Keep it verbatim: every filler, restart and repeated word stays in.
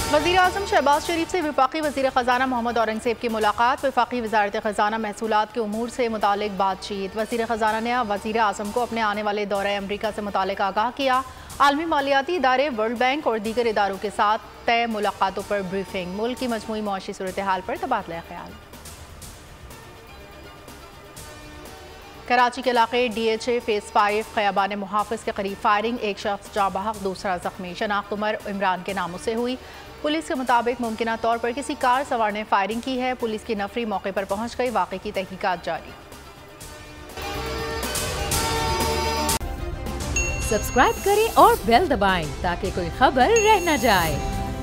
वज़ीर-ए-आज़म शहबाज शरीफ से वफाकी वज़ीर ख़ज़ाना मोहम्मद औरंगज़ेब की मुलाकात। वफाकी वज़ारत ख़ज़ाना महसूलात के उमूर से मुतालिक बातचीत। वज़ीर ख़ज़ाना ने वज़ीर-ए-आज़म को अपने आने वाले दौरे अमरीका से मुतालिक आगाह किया। आलमी मालियाती इदारे, वर्ल्ड बैंक और दीगर इदारों के साथ तय मुलाकातों पर ब्रीफिंग। मुल्क की मजमूई मौशी सूरत हाल पर तबादला ख्याल। कराची के इलाके D H A phase five Khayaban Muhafiz के करीब फायरिंग। एक शख्स जाँ बहक, दूसरा जख्मी। शनाख्त उमर इमरान के नामों से हुई। पुलिस के मुताबिक मुमकिना तौर पर किसी कार सवार ने फायरिंग की है। पुलिस की नफरी मौके पर पहुंच गई। वाक़े की तहकीकात जारी। सब्सक्राइब करें और बेल दबाएं ताकि कोई खबर रह न जाए।